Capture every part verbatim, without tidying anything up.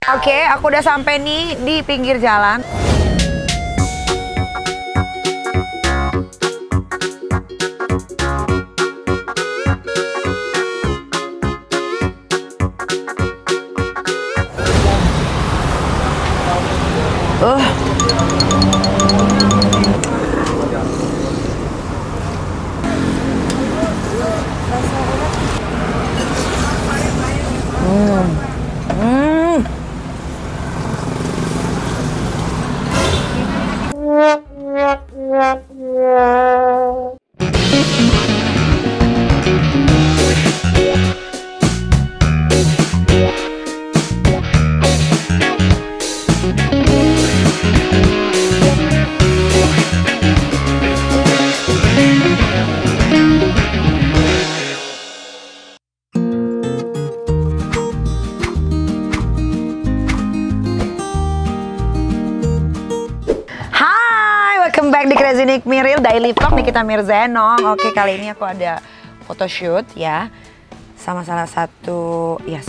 Oke, aku udah sampai nih di pinggir jalan. Uh. Hmm. Hmm. Back di Crazy Nick Miril Daily Vlog Nikita Mirzenong. Oke, kali ini aku ada photoshoot ya sama salah satu yes,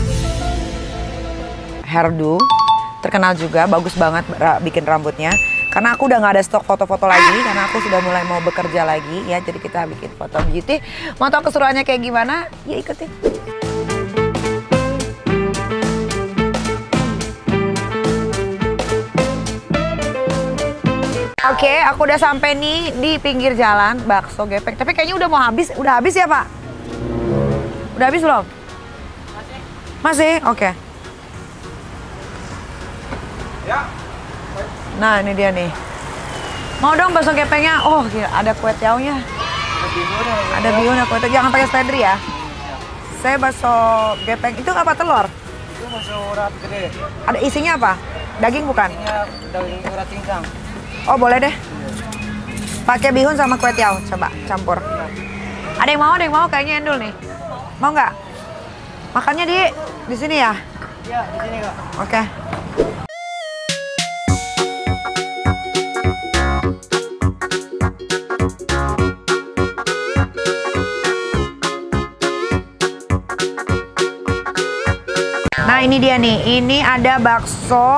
hairdo terkenal juga, bagus banget bikin rambutnya. Karena aku udah nggak ada stok foto-foto lagi, karena aku sudah mulai mau bekerja lagi ya. Jadi kita bikin foto beauty. Mau tahu keseruannya kayak gimana? Ya ikutin. Oke, aku udah sampai nih di pinggir jalan bakso gepeng. Tapi kayaknya udah mau habis, udah habis ya Pak? Udah habis belum? Masih. Masih? Oke. Ya. Nah ini dia nih. Mau dong bakso gepengnya? Oh gila, ada kue tiaunya. Ada bihun, ada kue tiau. Jangan pakai strawberry ya. Saya bakso gepeng. Itu apa telur? Itu bakso urat gede. Ada isinya apa? Daging bukan? Isinya daging urat cincang. Oh boleh deh. Pakai bihun sama kue tiaw, coba campur. Ada yang mau, ada yang mau kayaknya Endul nih. Mau nggak? Makannya di di sini ya? Iya, di sini Kak. Oke. Nah ini dia nih, ini ada bakso.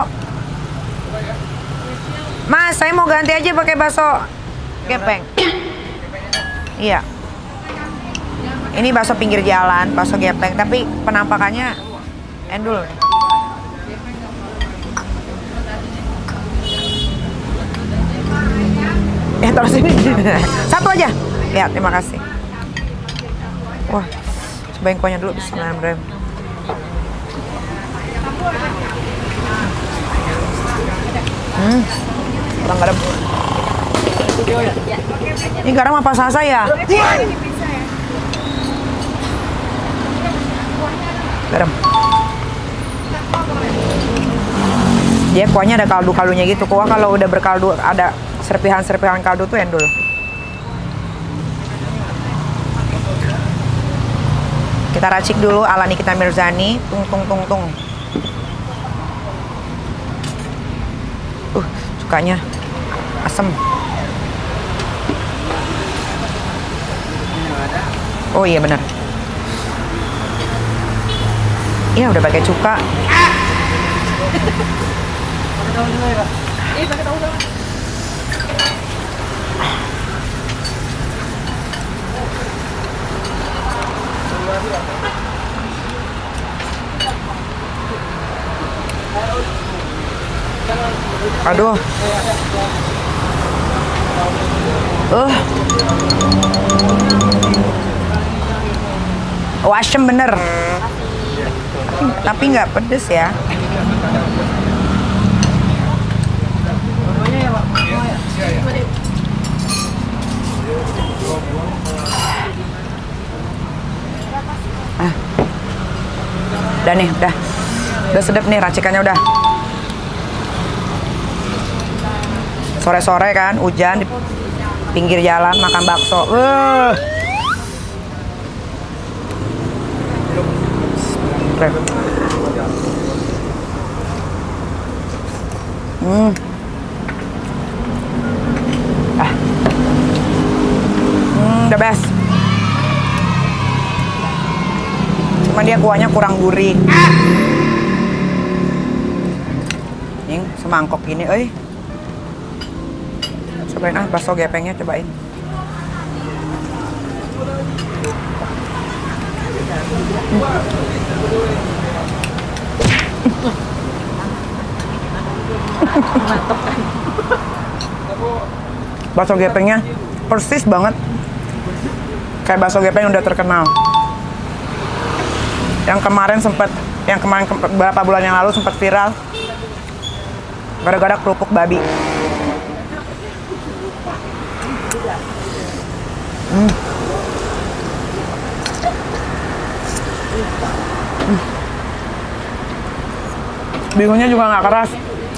Mas, saya mau ganti aja pakai bakso gepeng. Iya. Ini bakso pinggir jalan, bakso gepeng, tapi penampakannya Endul. Eh, terus ini. Satu aja. Lihat, terima kasih. Wah, cobain kuahnya dulu. Bismillahirrahmanirrahim. Hmm. Kurang garam. Ini garam apa salsa ya? Garam. Dia kuahnya ada kaldu-kaldunya gitu. Kuah kalau udah berkaldu ada serpihan-serpihan kaldu tuh Endul. Kita racik dulu ala Nikita Mirzani. Tung tung tung tung. Uh, sukanya asem. Oh iya benar. Iya udah pakai cuka. Pakai daun juga ya, Pak? Iya, pakai daun juga. Aduh. Uh. Oh, asem bener. Tapi nggak pedes ya. Ah. Udah nih, udah. Udah sedap nih racikannya udah. Sore-sore kan, hujan di pinggir jalan makan bakso. Uh. Hmm. Ah. Hmm, the best. Cuma dia kuahnya kurang gurih. anjing, semangkok gini, euy. Cobain ah bakso gepengnya, cobain. Bakso gepengnya persis banget kayak bakso gepeng yang udah terkenal. Yang kemarin sempat, yang kemarin ke, beberapa bulan yang lalu sempat viral gara-gara kerupuk babi. Hmm. Hmm. Bihunnya juga nggak keras.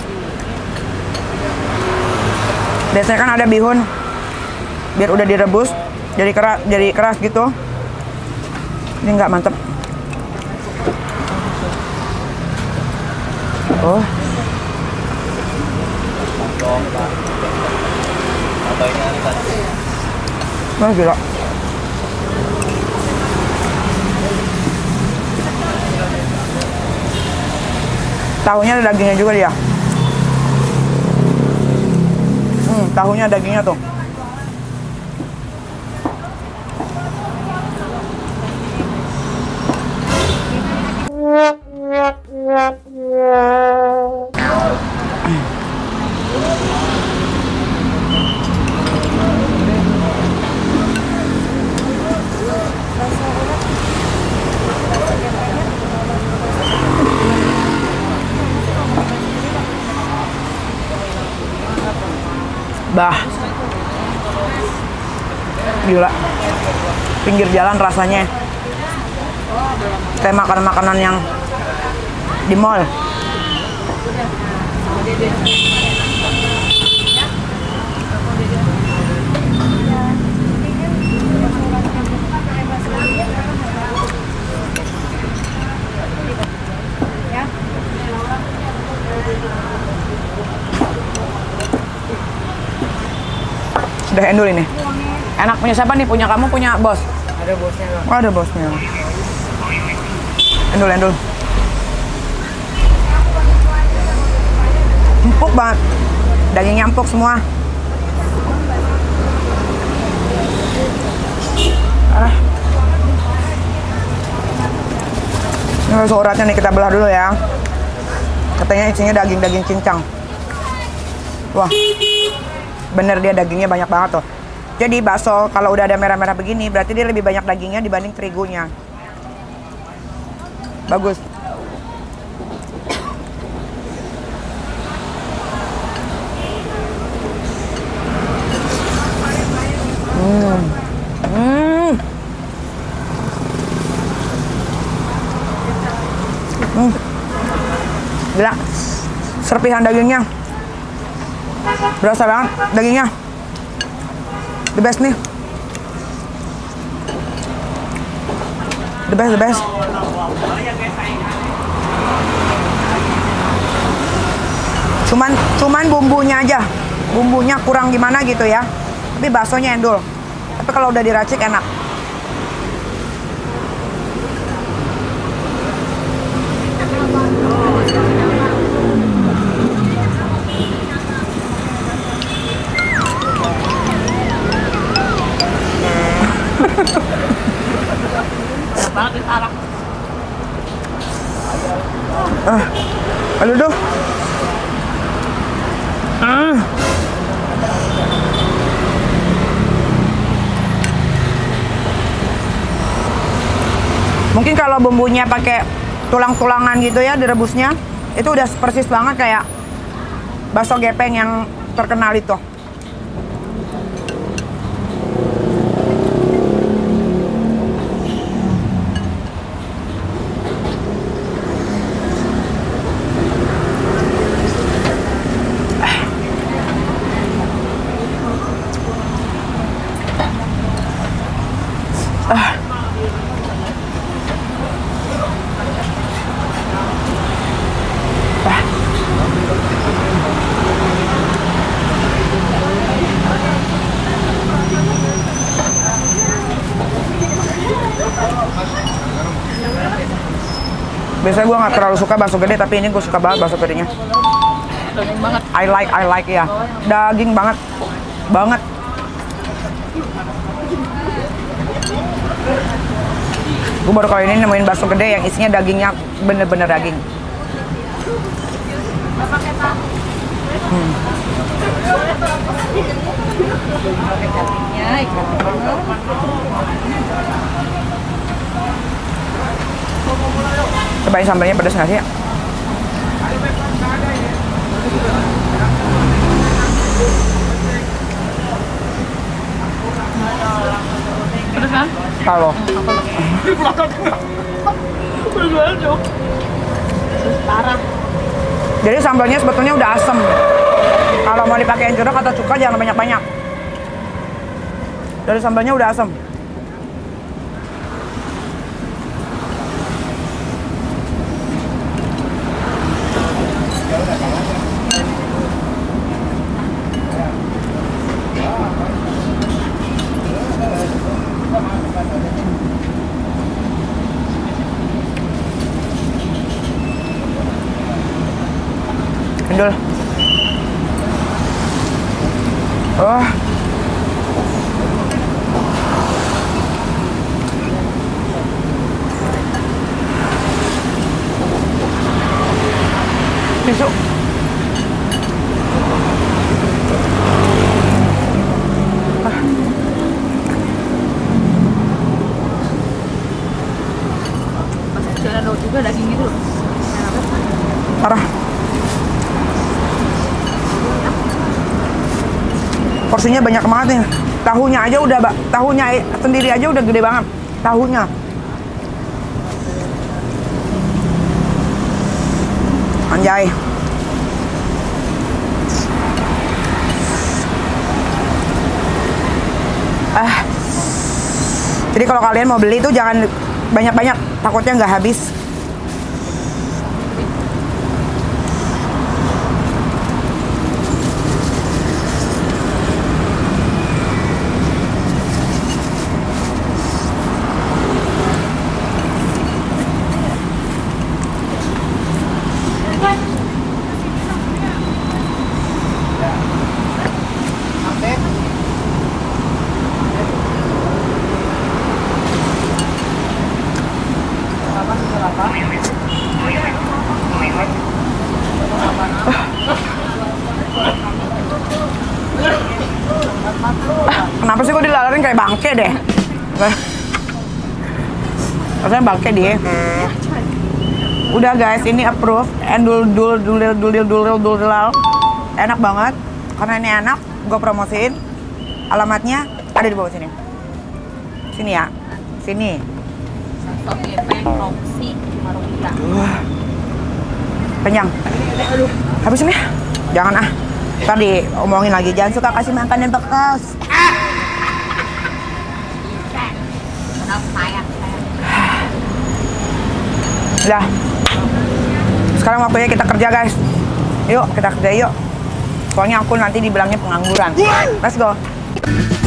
Biasanya kan ada bihun biar udah direbus jadi keras, jadi keras gitu. Ini nggak, mantep. Oh. Wah, gila. Tahunya ada dagingnya juga dia. Hmm, tahunya dagingnya tuh. Bah, gila, pinggir jalan rasanya kayak makanan-makanan yang di mall. Udah endul ini. Enak. Punya siapa nih? Punya kamu, punya bos? Ada bosnya. Oh, ada bosnya. Endul, endul. Empuk banget. Dagingnya empuk semua. Ah. Ini bakso uratnya nih, kita belah dulu ya. Katanya isinya daging-daging cincang. Wah. Bener, dia dagingnya banyak banget tuh. Jadi bakso kalau udah ada merah-merah begini berarti dia lebih banyak dagingnya dibanding terigunya. Bagus. Hmm. Hmm. Hmm. Gila. Serpihan dagingnya berasa banget, dagingnya the best nih, the best, the best. Cuman, cuman bumbunya aja, bumbunya kurang gimana gitu ya. Tapi baksonya endul. Tapi kalau udah diracik enak. Ah, aduh duh. Ah. Mungkin kalau bumbunya pakai tulang-tulangan gitu ya direbusnya, itu udah persis banget kayak bakso gepeng yang terkenal itu. Ah. Ah. Biasanya gue nggak terlalu suka bakso gede, tapi ini gue suka banget bakso gedenya. Daging banget. I like, I like ya. Daging banget, banget. Gue baru kali ini nemuin bakso gede yang isinya dagingnya bener-bener daging. Hmm. Cobain sambalnya pedas nggak sih? Pedas kan? Kalau parah. jadi sambalnya sebetulnya udah asem. Kalau mau dipakai jeruk atau cuka jangan banyak-banyak. Dari sambalnya udah asem. Endul. Oh. Tisu. Ah. Masih kecil ada juga daging itu. Parah. Porsinya banyak banget nih. Tahunya aja udah, tahunya sendiri aja udah gede banget. Tahunya. Anjay. Ah. Jadi kalau kalian mau beli tuh jangan banyak-banyak, takutnya nggak habis. Kenapa sih kok dilalarin kayak bangke deh? Rasanya bangke dia. Udah guys, ini approve. Endul dul dul dul dul dul dul dul. Enak banget. Karena ini enak, gue promosiin. Alamatnya ada di bawah sini. Sini ya. Sini. Soto gepeng Roxy warung kita. Uh, kenyang. Habis ini? Jangan ah. Tadi omongin lagi, jangan suka kasih makan yang bekas. Udah. Sekarang waktunya kita kerja guys. Yuk kita kerja yuk. Soalnya aku nanti dibilangnya pengangguran. Let's go.